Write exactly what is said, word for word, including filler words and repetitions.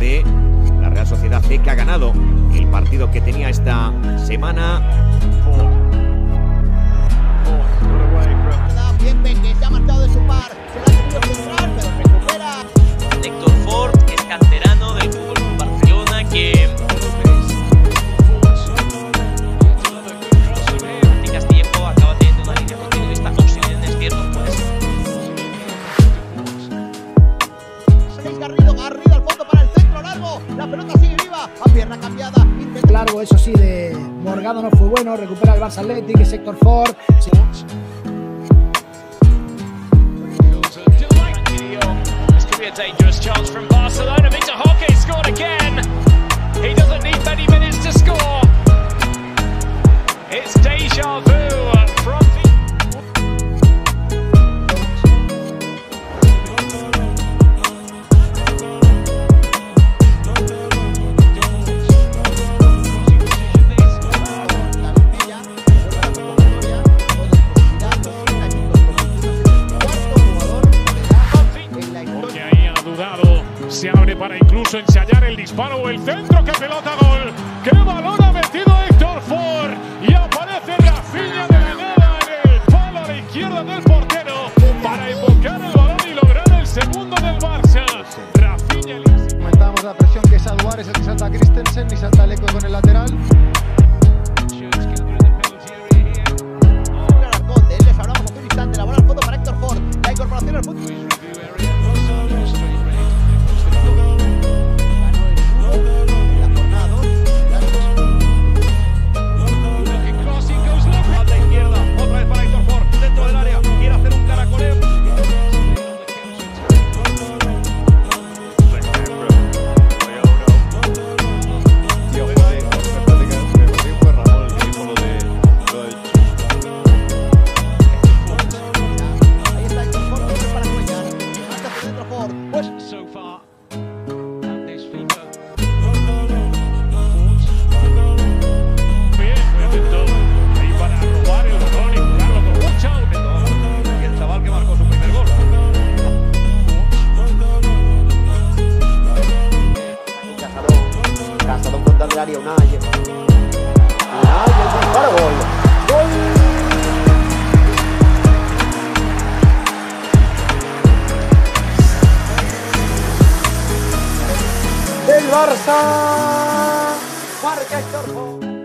de la Real Sociedad C, que ha ganado el partido que tenía esta semana. Que se ha marchado de su par, se la ha tenido central, pero recupera. Héctor Ford, que es canterano del Fútbol Barcelona, que Castillejo acaba teniendo una línea continuista, opciones ciertos, pues. Seis Garrido, Garrido al fondo para el centro largo, la pelota sigue viva, a pierna cambiada. El largo, eso sí, de Morgado no fue bueno, recupera el Barça Athletic, es Héctor Ford. Sí. A dangerous chance from Barcelona. Victor Roque scored again. He doesn't need many minutes to score. It's deja vu from se abre para incluso ensayar el disparo o el centro. ¡Qué pelota gol! ¡Qué balón ha metido Héctor Ford! Y aparece Rafinha de la nada en el palo a la izquierda del portero para invocar el balón y lograr el segundo del Barça. Rafinha. Comentábamos la presión que es a Duárez, el que salta a Christensen y salta Leco con el lateral. Les hablamos hace un instante, la bola al fondo para Héctor Ford, la incorporación al fútbol. So far, bien, intentó ahí para robar el balón y jugarlo con mucha. Y el chaval que marcó su primer gol. Casadón, Casadón contra el área, Unai. Unai, el disparo, gol. Gol. El Barça marca Héctor Ford.